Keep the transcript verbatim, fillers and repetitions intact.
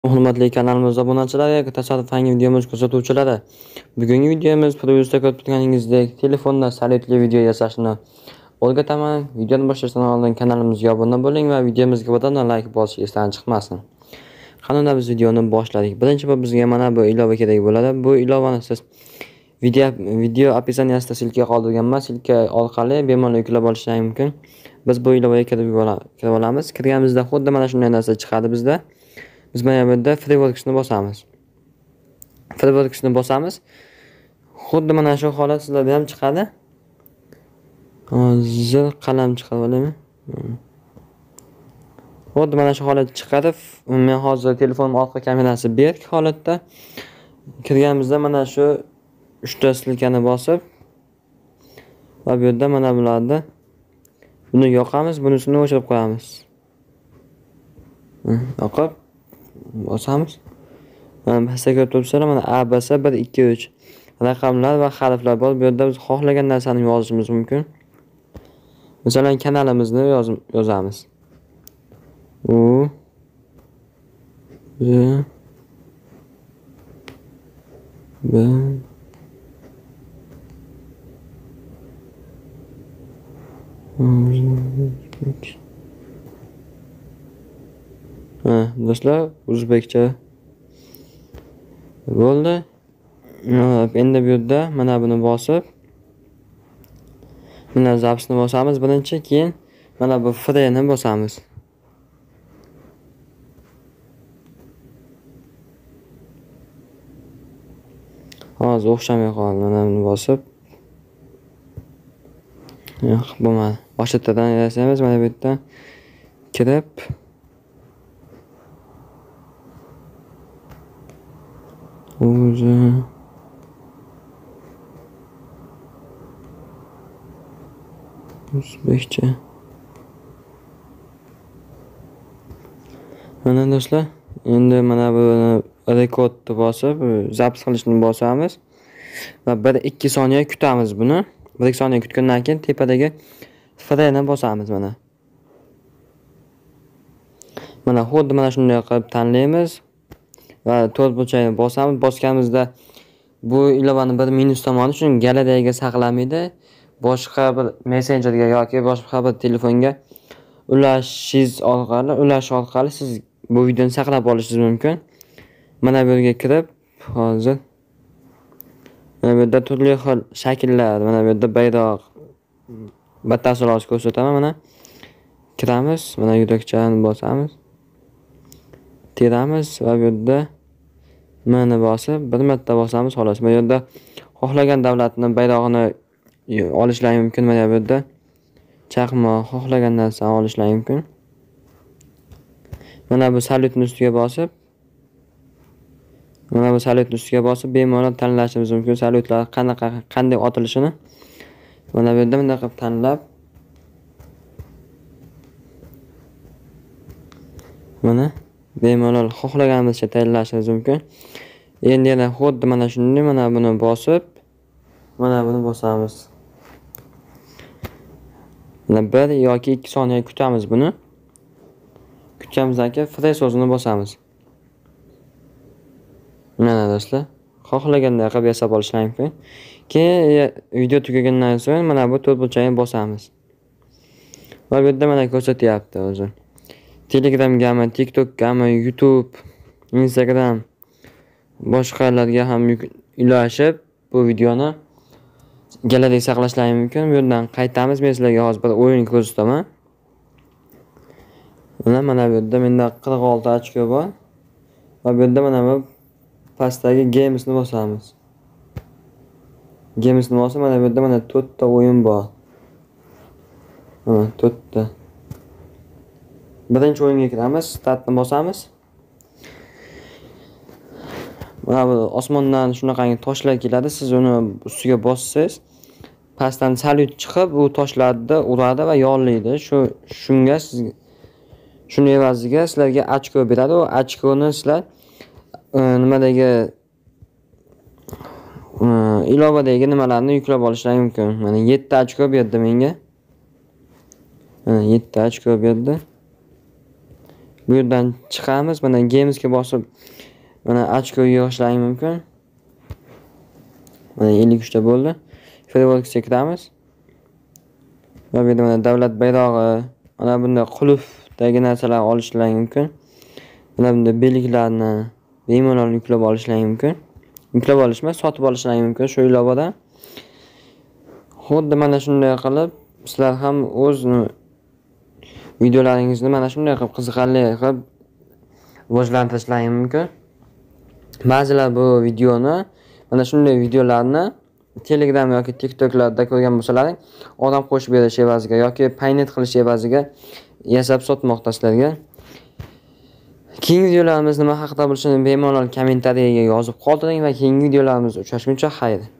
Hurmatli kanalimiz obunachilari, tasodif yangi videomiz kuzatuvchilari. Bugungi videomiz previewda ko'rib turganingizdek telefonda salyutli video yasashni o'rgataman. Videoni boshlashdan oldin kanalimizga obuna bo'ling va videomizga boshdan like bosish esdan chiqmasin. Qanday biz videoni boshladik. Birinchi bo'lib bizga mana bu ilova kerak bo'ladi. Bu ilovani siz video video описаниесida silka qoldirgan emas, silka orqali bemalol yuklab olishingiz mumkin. Biz bu ilovaga kirib olamiz. Kirganimizda xuddi mana shunday narsa chiqadi bizda. Biz mana bu yerda Freeworks'ni bosamiz. Freeworks'ni bosamiz. Xuddi mana shu holat sizlarda ham chiqadi. Hozir qalam chiqadi, olaymi? Xuddi mana shu holat chiqadi. Men hozir telefonim orqa kamerasi berk holatda. Kirganimizda mana shu uchta silkani bosib va bu yerda mana bularni buni yoqamiz, bunisini o'chirib qo'yamiz. Yoqib bosamiz. Mana pastaga turibsizlar, mana A B S bir ikki uch raqamlar va harflar bor. Bu yerda biz xohlagan narsani yozishimiz mumkin. Masalan, kanalimizni yozamiz. U Z B Ha, do'stlar, o'zbekcha bo'ldi. Endi bu yerda mana buni bosib, mana zapsni bosamiz birinchi, keyin mana bu freni bosamiz. Hozir o'xshamay qoldi. Mana buni bosib. Yo'q, bo'lmadi. Boshqadan yasaymiz, mana bu yerdan kirib o'zi o'zbekcha. Mana do'stlar, endi mana bu rekordni bosib, zaps qilishni bosamiz va bir ikki soniya kutamiz buni. bir ikki soniya kutgandan keyin tepadagi freni bosamiz mana. Mana xuddi mana shunday qilib tanlaymiz va to'rt burchakni bosamiz. Bosganimizda bu ilovani bir minus tomoni uchun galeriyaga saqlamaydi. Boshqa bir messenjerga yoki boshqa bir telefonga ulashingiz orqali, ulash orqali siz bu videoni saqlab olishingiz mumkin. Mana bu yerga kirib, hozir mana bu yerda turli xil shakllar, mana bu yerda bayroq, batafsil hozir ko'rsataman. Mana kiramiz, mana yurakchani bosamiz. Teramiz va bu yerda mana bosib, bir marta bosamiz xolos. Bu yerda xohlagan davlatning bayrog'ini olishlari mumkin. Mana bu yerda chaqmoq, xohlagan narsani olishlari mumkin. Mana bu salyutning ustiga bosib, mana bu salyutning ustiga bosib bemalol tanlashimiz mumkin. Salyutlar qanaqa, qanday otilishini mana bu yerda bunday qilib tanlab, mana bemalol xohlaganimizcha tayyorlashimiz mumkin. Endi yana xuddi mana shunday mana buni bosib, mana buni bosamiz. Mana bir yoki ikki soniya kutamiz buni. Kutganimizdan keyin free so'zini bosamiz. Mana do'stlar, xohlaganday qilib yasab olishingiz mumkin. Keyin video tugagandan so'ng mana bu to'rt burchakni bosamiz. Va bu yerda mana ko'rsatyapti o'zi. Telegramgami, TikTokgami, YouTube, Instagram boshqalarga ham ulashib bu videoni galeriyaga saqlashlari mumkin. Bu yerdan qaytamiz. Men sizlarga hozir bir o'yin ko'rsataman. Mana mana bu yerda menda qirq olti ochko bor. Va bu yerda mana bu pastdagi gamesni bosamiz. Gamesni bosib, mana bu yerda mana to'rt ta o'yin bor. Mana to'rt ta. Birinchi o'yinga kiramiz, startni bosamiz. Mana bu osmondan shunaqangi toshlar keladi. Siz uni ustiga bossangiz, pastdan salyut chiqib, u toshlarni uradi va yollaydi. Shu shunga siz shuni evaziga sizlarga ochko beradi. O ochkoni sizlar nimadagi ilovadagi nimalarni yuklab olishingiz mumkin. Mana yetti ochko berdi menga. Mana yetti ochko berdi. Bu yerdan chiqamiz. Mana gamesga bosib mana ochko yig'ishlaring mumkin. Mana ellik uch ta bo'ldi. Frameworksga kiramiz. Va bu yerda mana davlat bayrog'i, mana bunda qulfdagi narsalar olishlaring mumkin. Mana bunda belgiklarni bemalol yuklab olishlaring mumkin. Yuklab olish emas, sotib olishlaring mumkin shu ilovadan. Xuddi mana shunday qilib sizlar ham o'z videolaringizni mana shunday qilib qiziqarli qilib rivojlantirishlaring mumkin. Ba'zilar bu videoni, mana shunday videolarni Telegram yoki TikToklarda ko'rgan bo'lsalaring, odam qo'shib berish evaziga yoki paynet qilish evaziga yasab sotmoqda sizlarga. Keyingi videolarimiz nima haqida bo'lishini bemalol kommentariyaga yozib qoldiring va keyingi videolarimizda uchrashguncha xayr.